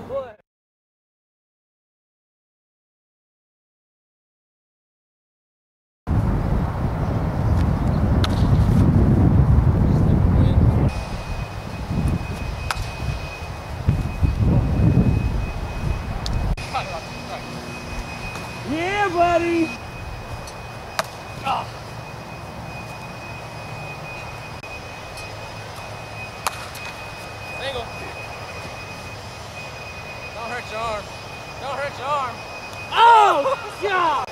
boy. Yeah, buddy. Oh. Single. Don't hurt your arm. Don't hurt your arm. Oh, God.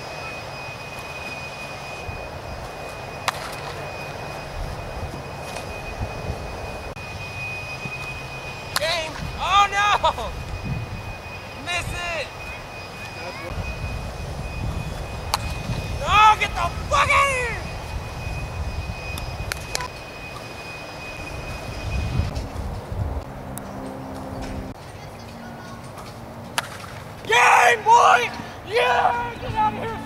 Game. Oh, no. Miss it. Oh, get the fuck out of here. Game, boy. Yeah, get out of here.